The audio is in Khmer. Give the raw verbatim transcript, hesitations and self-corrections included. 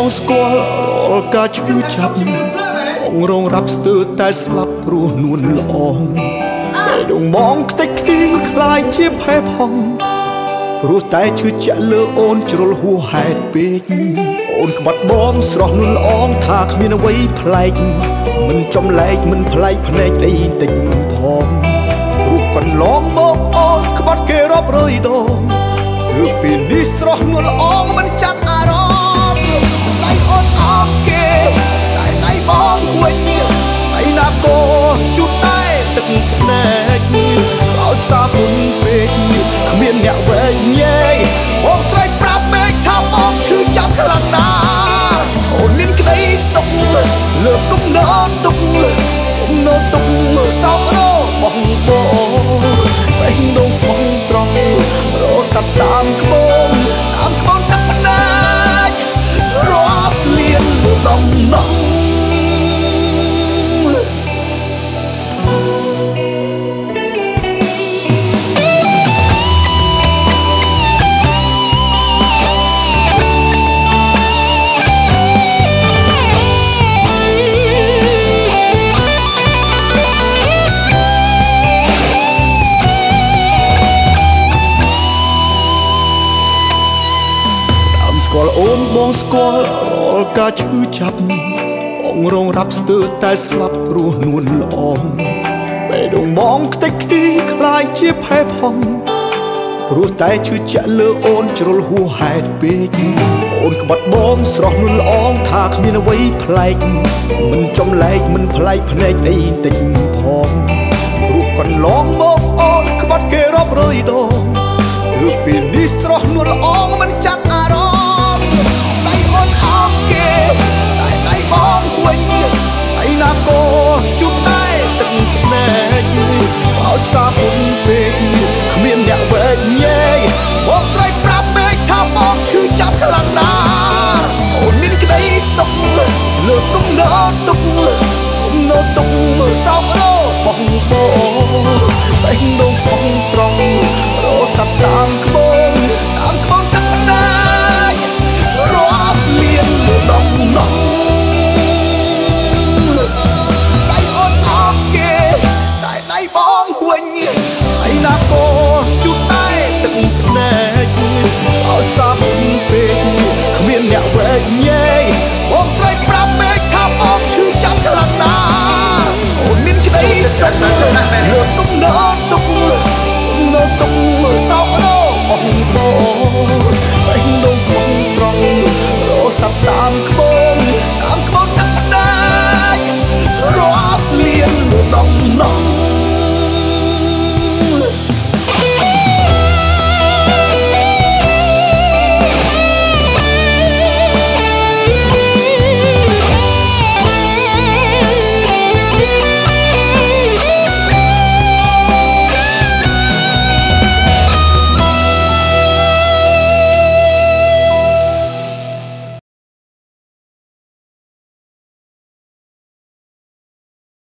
បងស្គាល់រាល់ការឈឺចាប់បងរងរាប់ស្ទើរតែស្លាប់ព្រោះនួនល្អពេលដងបងខ្ទេចខ្ទីខ្លាយជាផែផងព្រោះតែឈឺចាក់លើអូនជ្រុលហួសហេតុពេកអូនក្បត់បងស្រស់នួនល្អថាគ្មានអ្វីប្លែកមិនចំលែកមិនប្លែកភ្នែកអីតិចផងព្រោះកន្លងមកអូនក្បត់គេរាប់រយដងគឺពីនេះស្រស់នួនល្អមិនចាប់អារម្មណ៍ដៃអូនអោបគេតែដៃបងវិញឯណាក៏ជូតតែទឹកភ្នែកឲ្យសាពុនពេកគ្មានអ្នកវែងញែកបងស្រែកប្រាប់មេឃថាបងឈឺចាប់ខ្លាំងណាស់អូនមានក្តីសុខលើកគំនោទុកគំនោទុកសោករបងបងបេះដូងស្មោះត្រង់រស័ព្ទតាមក្បូនតាមក្បូនទឹកភ្នែករាប់លានដំណងស្គាល់អូនបងស្គាល់រាល់ការឈឺចាប់បងរងរាប់ស្ទើរតែស្លាប់ព្រោះនួនល្អពេលដងបងខ្ទេចខ្ទីខ្លាយជាផែផងព្រោះតែឈឺចាក់លើអូនជ្រុលហួសហេតុពេកអូនក្បត់បងស្រស់នួនល្អថាគ្មានអ្វីប្លែកមិនចំលែកមិនប្លែកភ្នែកអីតិចផង